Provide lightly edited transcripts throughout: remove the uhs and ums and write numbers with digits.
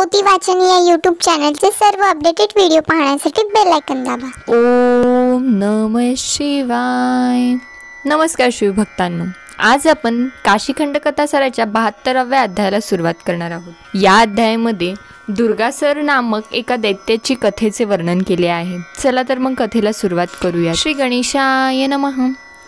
पोथी वाचन या यूट्यूब चॅनलचे सर्व अपडेटेड व्हिडिओ पाहण्यासाठी बेल आयकॉन दाबा। ओम नमः शिवाय। नमस्कार शिवभक्तांनो, आज आपण काशीखंड कथासाराच्या 72व्या अध्यायाला सुरुवात करणार आहोत। या अध्यायामध्ये दुर्गासर नामक एका दैत्याची कथेचे वर्णन केले आहे। चला तर मग कथेला सुरुवात करूया। श्री गणेशाय नमः।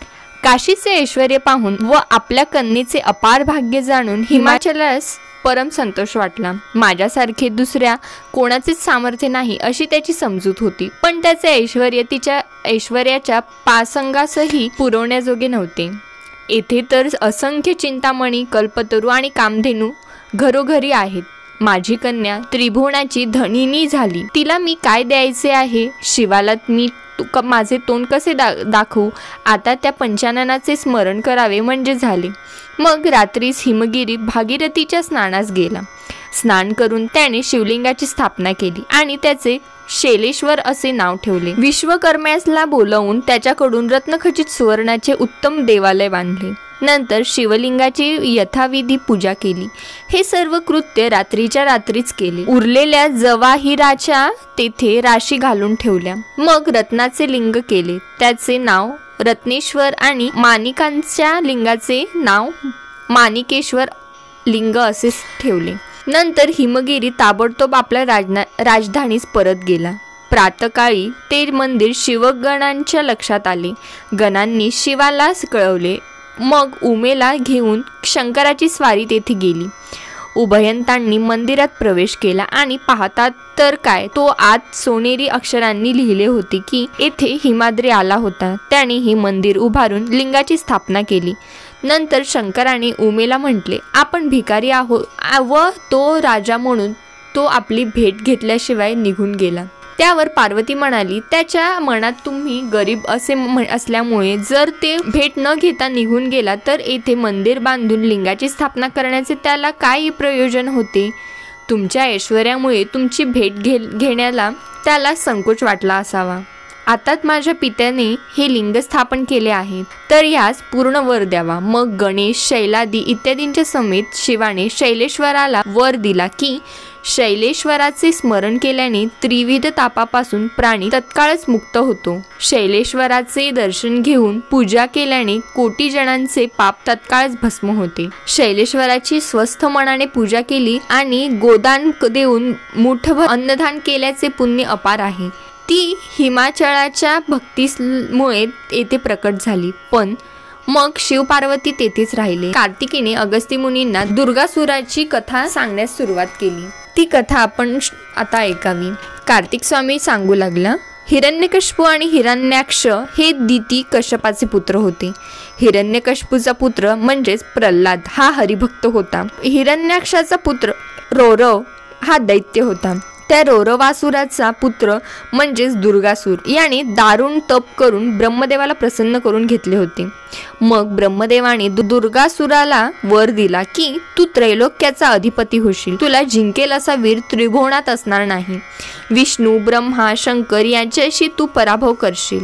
काशीचे ऐश्वर्य पाहून व आपल्या कन्येचे अपार भाग्य जाणून हिमाचलास परम संतोष वाटला। माझ्यासारखे दुसऱ्या कोणाचेच सामर्थ्य नाही अशी त्याची समजूत होती, पण त्याचे ऐश्वर्य तिच्या ऐश्वर्याच्या पासंगासही पुरवण्याजोगे नव्हते। येथे तर असंख्य चिंतामणी, कल्पतरू आणि कामधेनू घरोघरी आहेत। माझी कन्या त्रिभुवनाची धनिनी झाली, तिला मी काय द्यायचे आहे? शिवाला मी माझे तोंड कसे दाखवू? आता त्या पंचाननाचे स्मरण करावे म्हणजे झाले। मग रात्रीस हिमगिरी भागीरथीच्या स्नानास गेला। स्नान करून त्याने शिवलिंगाची स्थापना केली आणि त्याचे शैलेश्वर असे नाव ठेवले। विश्वकर्म्यासला बोलावून त्याच्याकडून रत्नखचित सुवर्णाचे उत्तम देवालय बांधले। नंतर शिवलिंगाची यथाविधी पूजा केली। हे सर्व कृत्य रात्रीच्या रात्रीच केले। उरलेल्या जवाहिराच्या तेथे राशी घालून ठेवल्या। मग रत्नाचे लिंग केले, त्याचे नाव रत्नेश्वर आणि माणिकांच्या लिंगाचे नाव माणिकेश्वर लिंग असे ठेवले। नंतर हिमगिरी ताबडतोब आपल्या राजधानीस परत गेला। प्रातकाळी ते मंदिर शिवगणांच्या लक्षात आले। गणांनी शिवाला कळवले। मग उमेला घेऊन शंकराची स्वारी तेथे गेली। उभयंतांनी मंदिरात प्रवेश केला आणि पाहतात तर काय, तो आत सोनेरी अक्षरांनी लिहिले होते की येथे हिमाद्री आला होता। त्याने हे मंदिर उभारून लिंगाची स्थापना केली। नंतर शंकराने उमेला म्हटले, आपण भिकारी आहोत व तो राजा म्हणून तो आपली भेट घेतल्याशिवाय निघून गेला। त्यावर पार्वती म्हणाली, त्याच्या मनात तुम्ही गरीब असे असल्यामुळे जर ते भेट न घेता निघून गेला तर येथे मंदिर बांधून लिंगाची स्थापना करण्याचे त्याला काय प्रयोजन होते? तुमच्या ऐश्वर्यामुळे तुमची भेट घेण्याला त्याला संकोच वाटला असावा। आताच माझ्या पित्याने हे लिंग स्थापन केले आहे, तर यास पूर्ण वर द्यावा। मग गणेश, शैलादी इत्यादींच्या समेत शिवाने शैलेश्वराला वर दिला की शैलेश्वराचे स्मरण केल्याने त्रिविध तापापासून प्राणी तत्काळच मुक्त होतो। शैलेश्वराचे दर्शन घेऊन पूजा केल्याने कोटी जणांचे पाप तत्काळच भस्म होते। शैलेश्वराची स्वस्थ मनाने पूजा केली आणि गोदान देऊन मुठभर अन्नदान केल्याचे पुण्य अपार आहे। ती हिमाचळाच्या भक्तीमुळे येथे प्रकट झाली। पण मग शिव पार्वती तेथेच राहिले। कार्तिकीने अगस्ती मुनींना दुर्गासुराची कथा सांगण्यास सुरुवात केली। ती कथा आपण आता ऐकावी। कार्तिक स्वामी सांगू लागला, हिरण्यकश्यपू आणि हिरण्याक्ष हे दिती कश्यपाचे पुत्र होते। हिरण्यकश्यपूचा पुत्र म्हणजेच प्रल्हाद हा हरिभक्त होता। हिरण्याक्षाचा पुत्र रौरव हा दैत्य होता। त्या रौरवासुराचा पुत्र म्हणजेच दुर्गासूर याने दारुण तप करून ब्रह्मदेवाला प्रसन्न करून घेतले होते। मग ब्रह्मदेवाने दुर्गासुराला वर दिला की तू त्रैलोक्याचा अधिपती होशील, तुला जिंकेल असा वीर त्रिभुवनात असणार नाही। विष्णू, ब्रह्मा, शंकर यांच्याशी तू पराभव करशील।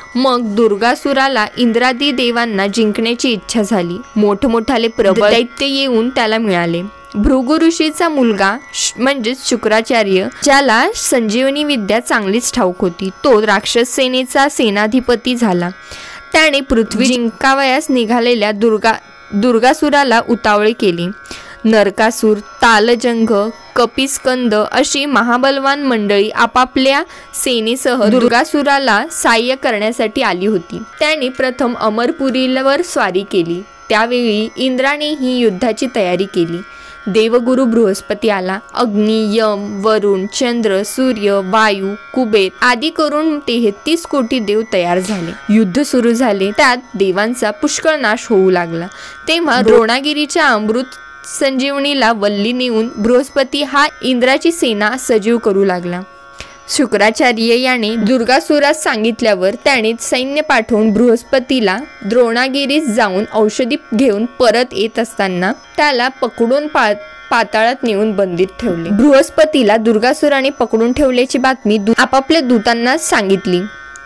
मग दुर्गासुराला इंद्रादी देवांना जिंकण्याची इच्छा झाली। मोठमोठाले प्रबळ दैत्य येऊन त्याला मिळाले। भृगु ऋषीचा मुलगा म्हणजेच शुक्राचार्य, ज्याला संजीवनी विद्या चांगलीच ठाऊक होती, तो राक्षस सेनेचा सेनाधिपती झाला। त्याने पृथ्वी जिंकावयास निघालेल्या दुर्गासुराला उतावळे केले। नरकासूर, तालजंग, कपिस्कंद अशी महाबलवान मंडळी आपापल्या सेनेसह दुर्गासुराला साह्य करण्यासाठी आली होती। त्याने प्रथम अमरपुरीवर स्वारी केली। त्यावेळी इंद्राने ही युद्धाची तयारी केली। देवगुरु बृहस्पती आला। अग्नी, यम, वरुण, चंद्र, सूर्य, वायू, कुबेर आदी करून 33 कोटी देव तयार झाले। युद्ध सुरू झाले। त्यात देवांचा पुष्कळ नाश होऊ लागला। तेव्हा द्रोणागिरीच्या अमृत संजीवनीला वल्ली नेऊन बृहस्पती हा इंद्राची सेना सजीव करू लागला। शुक्राचार्य याने दुर्गासुरास सांगितल्यावर त्याने सैन्य पाठवून बृहस्पतीला द्रोणागिरीस जाऊन औषधी घेऊन परत येत असताना त्याला पकडून पाताळात नेऊन बंदित ठेवले। बृहस्पतीला दुर्गासुराने पकडून ठेवल्याची बातमी आपापल्या दूतांना सांगितली।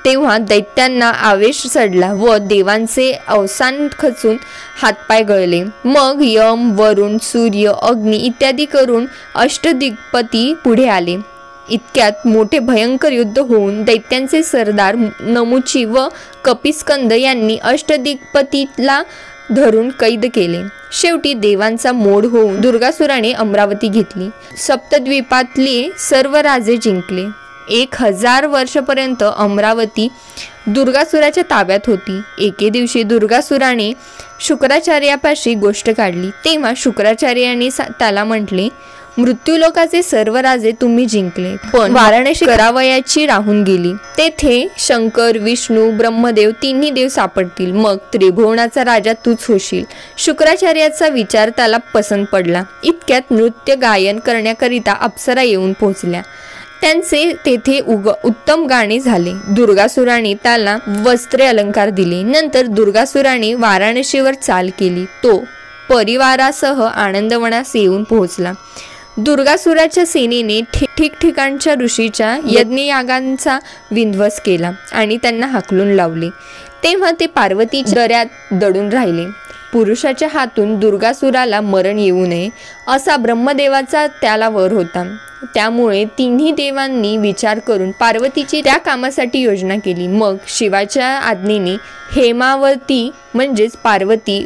तेव्हा दैत्यांना आवेश चढला व देवांचे अवसान खचून हातपाय गळले. मग यम, वरुण, सूर्य, अग्नी इत्यादी करून अष्टदिग्पती पुढे आले. इतक्यात मोठे भयंकर युद्ध होऊन दैत्यांचे सरदार नमुची व कपिस्कंद यांनी अष्टदिग्पतीला धरून कैद केले. शेवटी देवांचा मोड होऊन दुर्गासुराने अमरावती घेतली. सप्तद्वीपातले सर्व राजे जिंकले. 1000 वर्षपर्यंत अमरावती दुर्गासुराच्या ताब्यात होती. एके दिवशी दुर्गासुराने शुक्राचार्यापाशी गोष्ट काढली. तेव्हा शुक्राचार्याने त्याला म्हटले, मृत्यूलोकाचे सर्व राजे तुम्ही जिंकले, पण वाराणसी करावयाची राहून गेली. तेथे शंकर, विष्णू, ब्रह्मदेव तिन्ही देव सापडतील. मग त्रिभुवनाचा राजा तूच होशील. शुक्राचार्याचा विचार त्याला पसंत पडला. इतक्यात नृत्य गायन करण्याकरिता अप्सरा येऊन पोहोचल्या. त्यांचे तेथे उत्तम गाणे झाले. दुर्गासुराने त्याला वस्त्रे अलंकार दिले. नंतर दुर्गासुराने वाराणसीवर चाल केली. तो परिवारासह आनंदवनास येऊन पोहोचला. दुर्गासुराच्या सेनेने ठिकठिकाणच्या ऋषीच्या यज्ञयागांचा विध्वंस केला आणि त्यांना हाकलून लावले. तेव्हा ते पार्वतीच्या दऱ्यात दडून राहिले. पुरुषाच्या हातून दुर्गासुराला मरण येऊ नये असा ब्रह्मदेवाचा त्याला वर होता. त्यामुळे तिन्ही देवांनी विचार करून पार्वतीची त्या कामासाठी योजना केली. मग शिवाच्या आज्ञेने हेमावती म्हणजेच पार्वती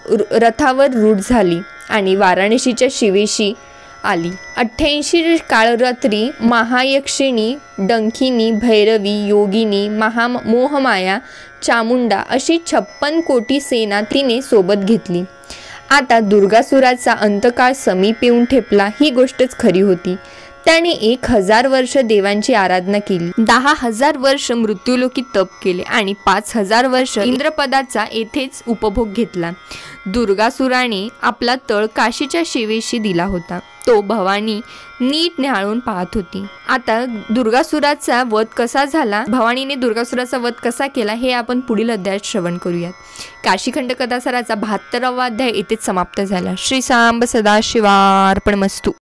रथावर रूढ झाली आणि वाराणसीच्या शिवेशी आली. 88 काळरात्री महायक्षिणी, डंखिनी, भैरवी, योगिनी, मोहमाया, चामुंडा अशी 56 कोटी सेना तिने सोबत घेतली. आता दुर्गासुराचा अंतकाळ समीप येऊन ठेपला ही गोष्टच खरी होती. त्याने 1000 वर्ष देवांची आराधना केली, 10,000 वर्ष मृत्यूलोकी तप केले आणि 5000 वर्ष इंद्रपदाचा येथेच उपभोग घेतला. दुर्गासुराने आपला तळ काशीच्या शिवेशी दिला होता. तो भवानी नीट निहाळून पाहत होती. आता दुर्गासुराचा वध कसा झाला, भवानीने दुर्गासुराचा वध कसा केला हे आपण पुढील अध्यायात श्रवण करूयात. काशीखंड कथासाराचा 72वा अध्याय येथेच समाप्त झाला. श्री सांब सदाशिवार्पणमस्तु.